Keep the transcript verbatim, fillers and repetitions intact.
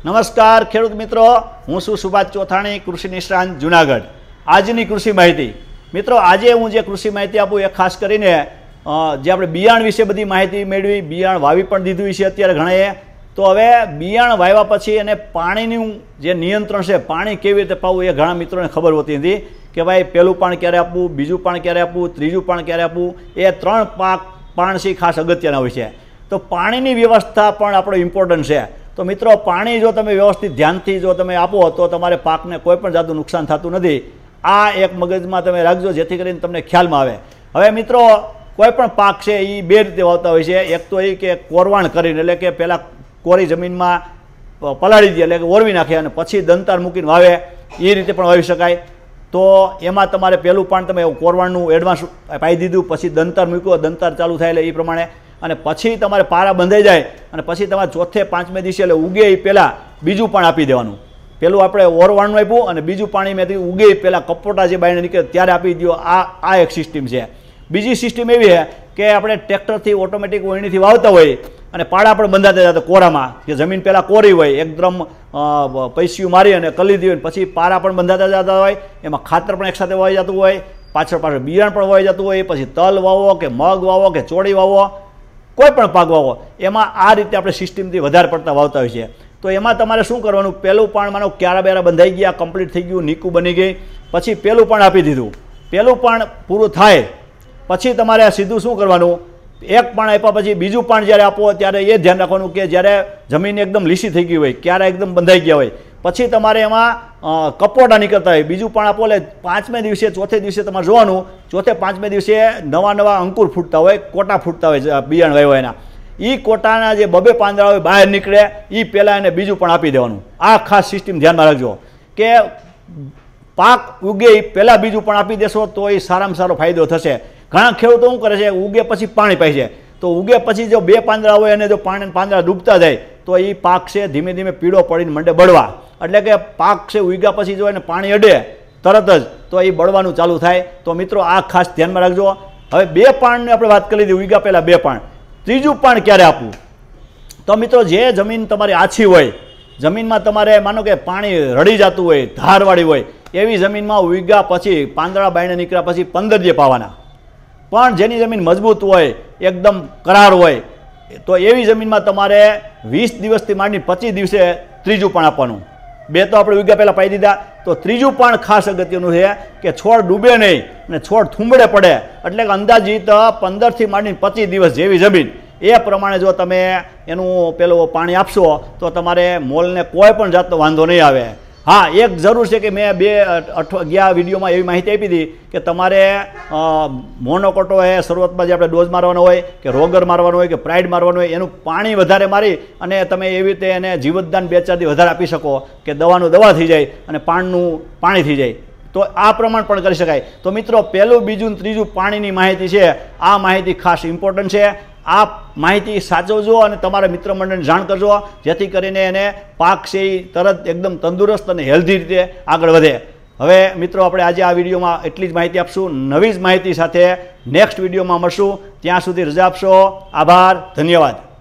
નમસ્કાર ખેડૂત મિત્રો, હું છું સુભાષ ચોથાણી, કૃષિ નિષ્ણાંત જુનાગઢ। આજની કૃષિ માહિતી મિત્રો, આજે હું જે કૃષિ માહિતી આપું એ ખાસ કરીને જે આપણે બિયાણ વિશે બધી માહિતી મેળવી, બિયાણ વાવી પણ દીધું છે અત્યારે ઘણાએ। તો હવે બિયાણ વાવ્યા પછી અને પાણીનું જે નિયંત્રણ છે, પાણી કેવી રીતે પાવું એ ઘણા મિત્રોને ખબર હોતી નથી કે ભાઈ પહેલું પાણ ક્યારે આપવું, બીજું પાણ ક્યારે આપવું, ત્રીજું પાણ ક્યારે આપવું, એ ત્રણ પાક પાણ છે ખાસ અગત્યના હોય છે। તો પાણીની વ્યવસ્થા પણ આપણો ઇમ્પોર્ટન્ટ છે। તો મિત્રો, પાણી જો તમે વ્યવસ્થિત ધ્યાનથી જો તમે આપો તો તમારે પાકને કોઈ પણ જાતનું નુકસાન થતું નથી। આ એક મગજમાં તમે રાખજો જેથી કરીને તમને ખ્યાલમાં આવે। હવે મિત્રો, કોઈ પણ પાક છે એ બે રીતે વાવતા હોય છે। એક તો એ કે કોરવાણ કરીને, એટલે કે પહેલાં કોરી જમીનમાં પલાળી દે એટલે કે ઓરવી નાખે અને પછી દંતાર મૂકીને વાવે, એ રીતે પણ વાવી શકાય। તો એમાં તમારે પહેલું પાણ તમે કોરવાણનું એડવાન્સ પાઈ દીધું, પછી દંતાર મૂક્યો, દંતાર ચાલુ થાય એટલે એ પ્રમાણે, અને પછી તમારે પારા બંધાઈ જાય અને પછી તમારે ચોથે પાંચમે દિવસે એટલે ઉગે એ પહેલાં બીજું પાણ આપી દેવાનું। પેલું આપણે ઓરવાણનું આપ્યું અને બીજું પાણી મેં ઉગે પહેલાં કપોટા જે બાઈને નીકળે ત્યારે આપી દો। આ આ એક સિસ્ટમ છે। બીજી સિસ્ટમ એવી છે કે આપણે ટ્રેક્ટરથી ઓટોમેટિક વણીથી વાવતા હોય અને પાડા પણ બંધાતા જતા કોરામાં, કે જમીન પહેલાં કોરી હોય, એકદમ પૈસીયું મારી અને કલી દી હોય, પછી પારા પણ બંધાતા જતા હોય, એમાં ખાતર પણ એકસાથે વાવી જતું હોય, પાછળ પાછળ બિયારણ પણ વાવી જતું હોય, પછી તલ વાવો કે મગ વાવો કે ચોળી વાવો, કોઈ પણ પાક વાવો, એમાં આ રીતે આપણે સિસ્ટમથી વધારે પડતા વાવતા હોય છે। તો એમાં તમારે શું કરવાનું, પહેલું પાણ માનો ક્યારા બેરા બંધાઈ ગયા, કમ્પ્લીટ થઈ ગયું, નીકું બની ગઈ, પછી પહેલું પાણ આપી દીધું। પહેલું પાણ પૂરું થાય પછી તમારે સીધું શું કરવાનું, એક પાણ આપ્યા પછી બીજું પાણ જ્યારે આપો ત્યારે એ ધ્યાન રાખવાનું કે જ્યારે જમીન એકદમ લીસી થઈ ગઈ હોય, ક્યારા એકદમ બંધાઈ ગયા હોય, પછી તમારે એમાં કપોટા નીકળતા હોય, બીજું પાણ આપો એટલે પાંચમે દિવસે ચોથે દિવસે તમારે જોવાનું, ચોથે પાંચમે દિવસે નવા નવા અંકુર ફૂટતા હોય, કોટા ફૂટતા હોય બિયાણ વાવ્યા એના, એ કોટાના જે બબે પાંદડા હોય બહાર નીકળે એ પહેલાં એને બીજું પણ આપી દેવાનું। આ ખાસ સિસ્ટમ ધ્યાનમાં રાખજો કે પાક ઉગે એ પહેલાં બીજું પણ આપી દેશો તો એ સારામાં સારો ફાયદો થશે। ઘણા ખેડૂતો શું કરે છે, ઉગે પછી પાણી પાય છે, તો ઉગે પછી જો બે પાંદડા હોય અને જો પાણી પાંદડા ડૂબતા જાય તો એ પાક છે ધીમે ધીમે પીળો પડીને મંડે બળવા, એટલે કે પાક છે ઉગ્યા પછી જો એને પાણી અડે તરત જ તો એ બળવાનું ચાલુ થાય। તો મિત્રો, આ ખાસ ધ્યાનમાં રાખજો। હવે બે પાણની આપણે વાત કરી લીધી, ઉગ્યા પહેલાં બે પાણ, ત્રીજું પાણ ક્યારે આપવું? તો મિત્રો, જે જમીન તમારી આછી હોય, જમીનમાં તમારે માનો કે પાણી રડી જતું હોય, ધારવાળી હોય, એવી જમીનમાં ઉગ્યા પછી પાંદડા બાયણે નીકળ્યા પછી પંદર દિવસ પાવાના। પણ જેની જમીન મજબૂત હોય, એકદમ કરાર હોય, તો એવી જમીનમાં તમારે વીસ દિવસથી માંડીને પચીસ દિવસે ત્રીજું પાણ આપવાનું। બે તો આપણે ઉગ્યા પહેલાં પાઈ દીધા, તો ત્રીજું પાણ ખાસ અગત્યનું છે કે છોડ ડૂબે નહીં અને છોડ થૂંબડે પડે, એટલે કે અંદાજિત પંદરથી માંડીને પચીસ દિવસ જેવી જમીન, એ પ્રમાણે જો તમે એનું પેલું પાણી આપશો તો તમારે મોલને કોઈ પણ જાતનો વાંધો નહીં આવે। હા, એક જરૂર છે કે મેં બે અઠવા ગયા વિડીયોમાં એવી માહિતી આપી હતી કે તમારે મોનોકોટો એ શરૂઆતમાં જે આપણે ડોઝ મારવાનો હોય કે રોગર મારવાનો હોય કે પ્રાઇડ મારવાનો હોય, એનું પાણી વધારે મારી અને તમે એવી રીતે એને જીવતદાન બે ચાર દી વધારે આપી શકો કે દવાનું દવા થઈ જાય અને પાણીનું પાણી થઈ જાય, તો આ પ્રમાણ પણ કરી શકાય। તો મિત્રો, પહેલું બીજું ત્રીજું પાણીની માહિતી છે, આ માહિતી ખાસ ઇમ્પોર્ટન્ટ છે। આ માહિતી સાચવજો અને તમારા મિત્ર મંડળને જાણ કરજો જેથી કરીને એને પાક છે એ તરત એકદમ તંદુરસ્ત અને હેલ્ધી રીતે આગળ વધે। હવે મિત્રો, આપણે આજે આ વિડીયોમાં એટલી જ માહિતી આપશું। નવી જ માહિતી સાથે નેક્સ્ટ વિડીયોમાં મળશું। ત્યાં સુધી રજા આપશો। આભાર, ધન્યવાદ।